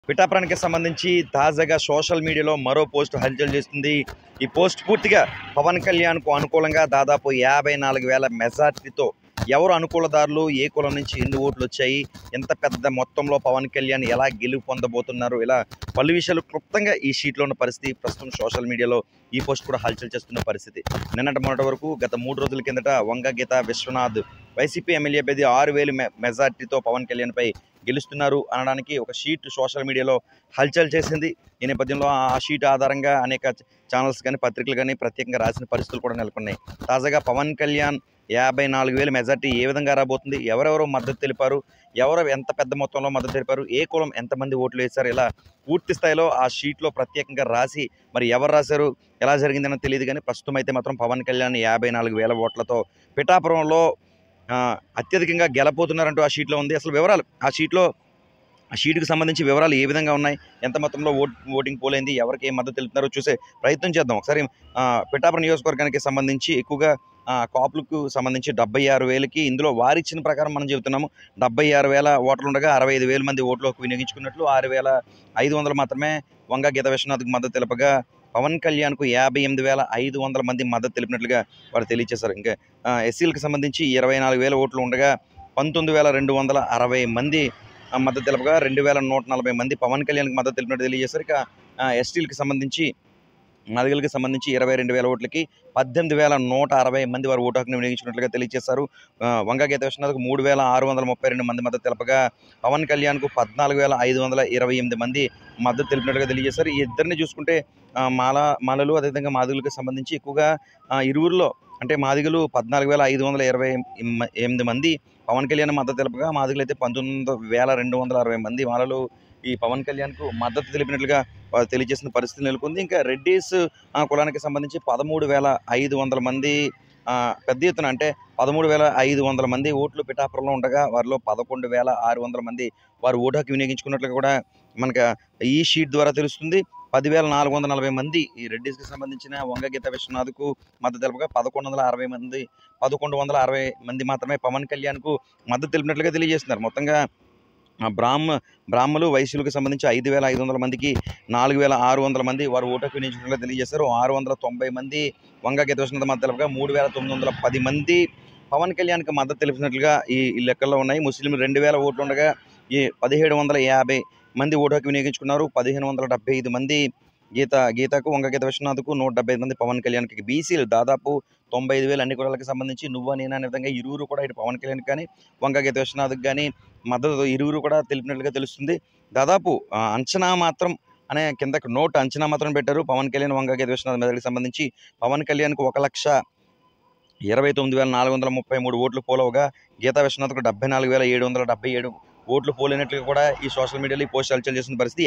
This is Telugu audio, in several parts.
పిఠాపురానికి సంబంధించి తాజాగా సోషల్ మీడియాలో మరో పోస్ట్ హల్చల్ చేస్తుంది. ఈ పోస్ట్ పూర్తిగా పవన్ కళ్యాణ్కు అనుకూలంగా దాదాపు 54,000 మెజార్టీతో ఎవరు అనుకూలదారులు, ఏ కులం నుంచి ఎన్ని ఓట్లు వచ్చాయి, ఎంత పెద్ద మొత్తంలో పవన్ కళ్యాణ్ ఎలా గెలుపు పొందబోతున్నారు, ఇలా పలు విషయాలు క్లుప్తంగా ఈ షీట్లో ఉన్న పరిస్థితి ప్రస్తుతం సోషల్ మీడియాలో ఈ పోస్ట్ కూడా హల్చల్ చేస్తున్న పరిస్థితి. నిన్నటి మొన్నటి వరకు గత 3 రోజుల కిందట వంగ గీత విశ్వనాథ్ వైసీపీ ఎమ్మెల్యే అభ్యర్థి 6,000 మెజార్టీతో పవన్ కళ్యాణ్పై గెలుస్తున్నారు అనడానికి ఒక షీట్ సోషల్ మీడియాలో హల్చల్ చేసింది. ఈ నేపథ్యంలో ఆ షీట్ ఆధారంగా అనేక ఛానల్స్ కానీ పత్రికలు కానీ ప్రత్యేకంగా రాసిన పరిస్థితులు కూడా నెలకొన్నాయి. తాజాగా పవన్ కళ్యాణ్ 54,000 మెజార్టీ ఏ విధంగా రాబోతుంది, ఎవరెవరు మద్దతు తెలిపారు, ఎవరు ఎంత పెద్ద మొత్తంలో మద్దతు తెలిపారు, ఏ కులం ఎంతమంది ఓట్లు వేశారు, ఇలా పూర్తి స్థాయిలో ఆ షీట్లో ప్రత్యేకంగా రాసి మరి ఎవరు రాశారు, ఎలా జరిగిందని తెలియదు. కానీ ప్రస్తుతం అయితే మాత్రం పవన్ కళ్యాణ్ 54,000 ఓట్లతో పిఠాపురంలో అత్యధికంగా గెలపోతున్నారంటూ ఆ షీట్లో ఉంది. అసలు వివరాలు ఆ షీట్కి సంబంధించి వివరాలు ఏ విధంగా ఉన్నాయి, ఎంత మొత్తంలో ఓటింగ్ పోలైంది, ఎవరికి ఏం మద్దతు తెలుపుతున్నారో చూసే ప్రయత్నం చేద్దాం. ఒకసారి పిఠాపురం నియోజకవర్గానికి సంబంధించి ఎక్కువగా కాపులకు సంబంధించి 76,000కి ఇందులో వారిచ్చిన ప్రకారం మనం చెబుతున్నాము. 76,000 ఓట్లు ఉండగా 65,000 మంది ఓట్లకు వినియోగించుకున్నట్లు, 6,500 మాత్రమే వంగ గీత విశ్వనాథ్కి మద్దతు తెలపగా పవన్ కళ్యాణ్కు 58,500 మంది మద్దతు తెలిపినట్లుగా వారు తెలియజేశారు. ఇంకా ఎస్సీలకు సంబంధించి 24,000 ఓట్లు ఉండగా 19,260 మంది మద్దతు తెలపగా 2,140 మంది పవన్ కళ్యాణ్కి మద్దతు తెలిపినట్టు తెలియజేశారు. ఇక ఎస్టీలకు సంబంధించి మాదిగలకు సంబంధించి 22,000 ఓట్లకి 18,160 మంది వారు ఓటు హక్కును వినియోగించినట్లుగా తెలియజేశారు. వంగ గీత విశ్వనాథ్కు 3,632 మంది మద్దతు తెలపగా పవన్ కళ్యాణ్కు 14,528 మంది మద్దతు తెలిపినట్లుగా తెలియజేశారు. ఈ ఇద్దరిని చూసుకుంటే మాలలు అదేవిధంగా మాదిగలకు సంబంధించి ఎక్కువగా ఇరువురిలో అంటే మాదిగలు 14,528 మంది పవన్ కళ్యాణ్ మద్దతు తెలపగా మాదిగలు అయితే 19,260 మంది మాలలు ఈ పవన్ కళ్యాణ్కు మద్దతు తెలిపినట్లుగా తెలియజేసిన పరిస్థితి నెలకొంది. ఇంకా రెడ్డిస్ కులానికి సంబంధించి 13,500 మంది పెద్ద ఎత్తున అంటే 13,500 మంది ఓట్లు పిఠాపురంలో ఉండగా వారిలో 11,600 మంది వారు ఓటు హక్కు వినియోగించుకున్నట్లుగా కూడా మనకు ఈ షీట్ ద్వారా తెలుస్తుంది. 10,440 మంది ఈ రెడ్డిస్కి సంబంధించిన వంగ గీత విశ్వనాథ్కు మద్దతు తెలపగా 1,160 మంది మాత్రమే పవన్ కళ్యాణ్కు మద్దతు తెలిపినట్లుగా తెలియజేస్తున్నారు. మొత్తంగా బ్రాహ్మలు వైశ్యులకు సంబంధించి 5,500 మందికి 4,600 మంది వారు ఓటు హక్కు వినియోగించినట్లుగా తెలియజేశారు. 690 మంది వంగ గీత విశ్వనాథ్ మద్దతు తెలపగా 3,910 మంది పవన్ కళ్యాణ్కి మద్దతు తెలిపినట్లుగా ఈ లెక్కల్లో ఉన్నాయి. ముస్లింలు 2,000 ఓట్లు ఉండగా ఈ 1,750 మంది ఓటు హక్కు వినియోగించుకున్నారు. 1,575 మంది గీతకు వంగ గీత విశ్వనాథ్కు 175 మంది పవన్ కళ్యాణ్కి. బీసీలు దాదాపు 95,000 అన్ని కులాలకు సంబంధించి నువ్వు నేను అనే విధంగా ఇరువురు కూడా ఇటు పవన్ కళ్యాణ్ కానీ వంగ గీత విశ్వనాథ్కి కానీ మద్దతు ఇరువురు కూడా తెలిపినట్లుగా తెలుస్తుంది. దాదాపు అంచనా మాత్రం అనే కిందకు నోట్ అంచనా మాత్రం పెట్టారు. పవన్ కళ్యాణ్ వంగ గీత విశ్వనాథ్ మెదడుకి సంబంధించి పవన్ కళ్యాణ్కు 1,29,433 ఓట్లు పోలవగా గీతా విశ్వనాథ్కు 74,777 ఓట్లు పోలినట్లుగా కూడా ఈ సోషల్ మీడియాలో ఈ పోస్ట్ హల్చల్ చేసిన పరిస్థితి.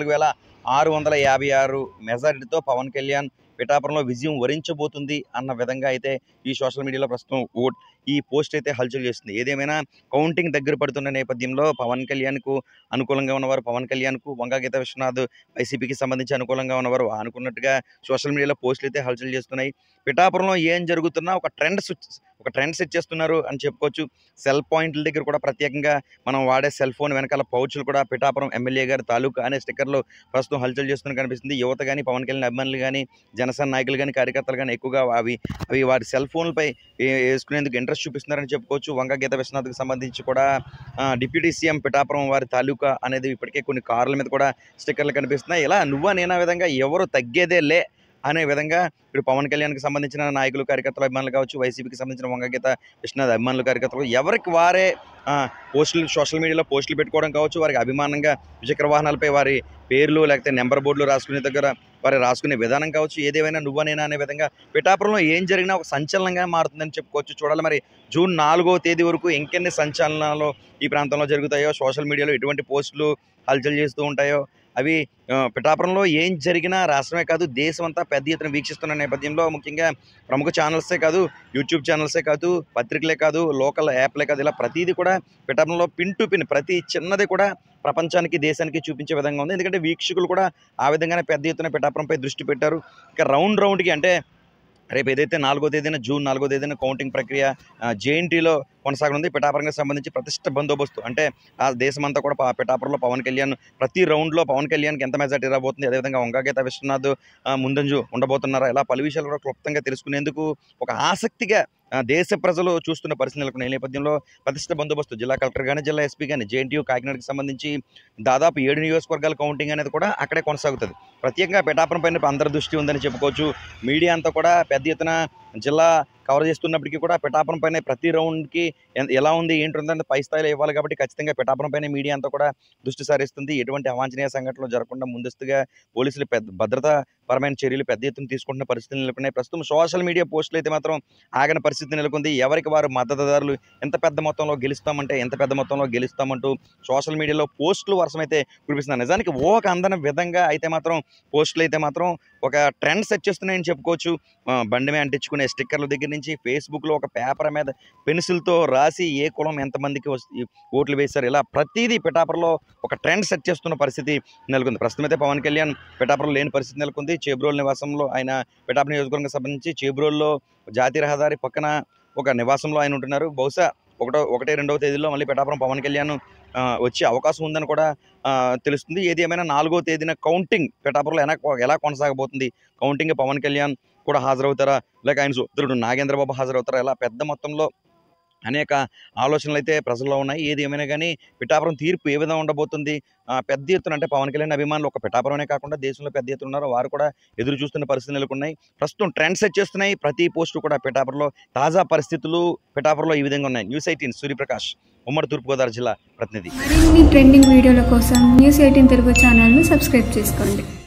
54,656 మెజారిటీతో పవన్ కళ్యాణ్ పిఠాపురంలో విజయం వరించబోతుంది అన్న విధంగా అయితే ఈ సోషల్ మీడియాలో ప్రస్తుతం ఈ పోస్ట్ అయితే హల్చల్ చేస్తుంది. ఏదేమైనా కౌంటింగ్ దగ్గర పడుతున్న నేపథ్యంలో పవన్ కళ్యాణ్కు అనుకూలంగా ఉన్నవారు పవన్ కళ్యాణ్కు, వంగ గీత విశ్వనాథ్ వైసీపీకి సంబంధించి అనుకూలంగా ఉన్నవారు అనుకున్నట్టుగా సోషల్ మీడియాలో పోస్టులు అయితే హల్చల్ చేస్తున్నాయి. పిఠాపురంలో ఏం జరుగుతున్నా ఒక ట్రెండ్ సెట్ చేస్తున్నారు అని చెప్పుకోవచ్చు. సెల్ పాయింట్ల దగ్గర కూడా ప్రత్యేకంగా మనం వాడే సెల్ ఫోన్ వెనకాల పౌచ్లు కూడా పిఠాపురం ఎమ్మెల్యే గారి తాలూకా అనే స్టిక్కర్లు ప్రస్తుతం హల్చల్ చేస్తున్నట్టు కనిపిస్తుంది. యువత కానీ పవన్ కళ్యాణ్ అభిమానులు కానీ జనసేన నాయకులు కానీ కార్యకర్తలు కానీ ఎక్కువగా అవి వారి సెల్ ఫోన్లపై వేసుకునేందుకు ఇంట్రెస్ట్ చూపిస్తున్నారని చెప్పుకోవచ్చు. వంగ గీత విశ్వనాథ్కి సంబంధించి కూడా డిప్యూటీ సీఎం పిఠాపురం వారి తాలూకా అనేది ఇప్పటికే కొన్ని కార్ల మీద కూడా స్టిక్కర్లు కనిపిస్తున్నాయి. ఇలా నువ్వా నేనా విధంగా ఎవరు తగ్గేదే లే అనే విధంగా ఇప్పుడు పవన్ కళ్యాణ్కి సంబంధించిన నాయకులు కార్యకర్తలు అభిమానులు కావచ్చు, వైసీపీకి సంబంధించిన వంగ గీత విశ్వనాథ్ అభిమానులు కార్యకర్తలు ఎవరికి వారే పోస్టులు సోషల్ మీడియాలో పోస్టులు పెట్టుకోవడం కావచ్చు, వారికి అభిమానంగా ద్విచక్ర వాహనాలపై వారి పేర్లు లేకపోతే నెంబర్ బోర్డులు రాసుకునే దగ్గర వారు రాసుకునే విధానం కావచ్చు, ఏదేమైనా నువ్వా నేనా అనే విధంగా పిఠాపురంలో ఏం జరిగినా ఒక సంచలనంగా మారుతుందని చెప్పుకోవచ్చు. చూడాలి మరి జూన్ 4వ తేదీ వరకు ఇంకెన్ని సంచలనాలు ఈ ప్రాంతంలో జరుగుతాయో, సోషల్ మీడియాలో ఎటువంటి పోస్టులు హల్చల్ చేస్తూ ఉంటాయో, అవి పిఠాపురంలో ఏం జరిగినా రాష్ట్రమే కాదు దేశం అంతా పెద్ద ఎత్తున వీక్షిస్తున్న నేపథ్యంలో ముఖ్యంగా ప్రముఖ ఛానల్సే కాదు, యూట్యూబ్ ఛానల్సే కాదు, పత్రికలే కాదు, లోకల్ యాప్లే కాదు, ఇలా ప్రతిదీ కూడా పిఠాపురంలో పిన్ టు పిన్ ప్రతి చిన్నది కూడా ప్రపంచానికి దేశానికి చూపించే విధంగా ఉంది. ఎందుకంటే వీక్షకులు కూడా ఆ విధంగానే పెద్ద ఎత్తున పిఠాపురంపై దృష్టి పెట్టారు. ఇక రౌండ్కి అంటే రేపు ఏదైతే 4వ తేదీన జూన్ 4వ తేదీన కౌంటింగ్ ప్రక్రియ జేఎన్టీలో కొనసాగనుంది. పిఠాపురంకి సంబంధించి ప్రతిష్ట బందోబస్తు అంటే ఆ దేశమంతా కూడా పిఠాపురంలో పవన్ కళ్యాణ్ ప్రతి రౌండ్లో పవన్ కళ్యాణ్కి ఎంత మెజార్టీ రాబోతుంది, అదేవిధంగా వంగాగీత విశ్వనాథ్ ముందంజు ఉండబోతున్నారా, ఇలా పలు విషయాలు కూడా క్లుప్తంగా తెలుసుకునేందుకు ఒక ఆసక్తిగా దేశ ప్రజలు చూస్తున్న పరిస్థితి నెలకొన్న ఈ నేపథ్యంలో ప్రతిష్ట బందోబస్తు జిల్లా కలెక్టర్ కానీ జిల్లా ఎస్పీ కానీ జేఎన్టీయూ కాకినాడకి సంబంధించి దాదాపు 7 నియోజకవర్గాల కౌంటింగ్ అనేది కూడా అక్కడే కొనసాగుతుంది. ప్రత్యేకంగా పిఠాపురం పైన అందరి దృష్టి ఉందని చెప్పుకోవచ్చు. మీడియా అంతా కూడా పెద్ద ఎత్తున జిల్లా కవర్ చేస్తున్నప్పటికీ కూడా పిఠాపురం పైన ప్రతి రౌండ్కి ఎలా ఉంది ఏంటి పై స్థాయిలో ఇవ్వాలి కాబట్టి ఖచ్చితంగా పిఠాపురం పైన మీడియా అంతా కూడా దృష్టి సారిస్తుంది. ఎటువంటి అవాంఛనీయ సంఘటనలు జరగకుండా ముందస్తుగా పోలీసులు భద్రతా పరమైన చర్యలు పెద్ద ఎత్తున తీసుకుంటున్న పరిస్థితులు నెలకొన్నాయి. ప్రస్తుతం సోషల్ మీడియా పోస్టులు అయితే మాత్రం ఆగని పరిస్థితి నెలకొంది. ఎవరికి వారు మద్దతుదారులు ఎంత పెద్ద మొత్తంలో గెలుస్తామంటే ఎంత పెద్ద మొత్తంలో గెలుస్తామంటూ సోషల్ మీడియాలో పోస్టులు వర్షమైతే కురిపిస్తున్నారు. నిజానికి ఊహకు అందని విధంగా అయితే మాత్రం పోస్టులు అయితే మాత్రం ఒక ట్రెండ్ సెట్ చేస్తున్నాయని చెప్పుకోవచ్చు. బండి మీద అంటించుకునే స్టిక్కర్ల దగ్గర నుంచి ఫేస్బుక్లో ఒక పేపర్ మీద పెన్సిల్తో రాసి ఏ కులం ఎంతమందికి ఓట్లు వేశారు, ఇలా ప్రతిదీ పిఠాపురంలో ఒక ట్రెండ్ సెట్ చేస్తున్న పరిస్థితి నెలకొంది. ప్రస్తుతం అయితే పవన్ కళ్యాణ్ పిఠాపురం లేని పరిస్థితి నెలకొంది. చేబ్రోలు నివాసంలో ఆయన పిఠాపురం నియోజకవర్గానికి సంబంధించి చేబ్రోల్లో జాతీయ రహదారి పక్కన ఒక నివాసంలో ఆయన ఉంటున్నారు. బహుశా 1-2వ తేదీలో మళ్ళీ పిఠాపురం పవన్ కళ్యాణ్ వచ్చే అవకాశం ఉందని కూడా తెలుస్తుంది. ఏది ఏమైనా 4వ తేదీన కౌంటింగ్ పిఠాపురంలో ఎలా కొనసాగబోతుంది, కౌంటింగ్ పవన్ కళ్యాణ్ కూడా హాజరవుతారా, లేక ఆయన సోదరుడు నాగేంద్రబాబు హాజరవుతారా, ఇలా పెద్ద మొత్తంలో అనేక ఆలోచనలు అయితే ప్రజల్లో ఉన్నాయి. ఏది ఏమైనా కానీ పిఠాపురం తీర్పు ఏ విధంగా ఉండబోతుంది, పెద్ద ఎత్తున అంటే పవన్ కళ్యాణ్ అభిమానులు ఒక పిఠాపురమే కాకుండా దేశంలో పెద్ద ఎత్తున ఉన్నారు, వారు కూడా ఎదురు చూస్తున్న పరిస్థితులు నెలకొన్నాయి. ప్రస్తుతం ట్రెండ్ సెట్ చేస్తున్నాయి ప్రతి పోస్టు కూడా. పిఠాపురంలో తాజా పరిస్థితులు పిఠాపురంలో ఈ విధంగా ఉన్నాయి. న్యూస్ 18 సూర్యప్రకాష్, ఉమ్మడి తూర్పుగోదావరి జిల్లా ప్రతినిధి. మరిన్ని ట్రెండింగ్ వీడియోల కోసం న్యూస్ 18 తెలుగు ఛానల్ను సబ్స్క్రైబ్ చేసుకోండి.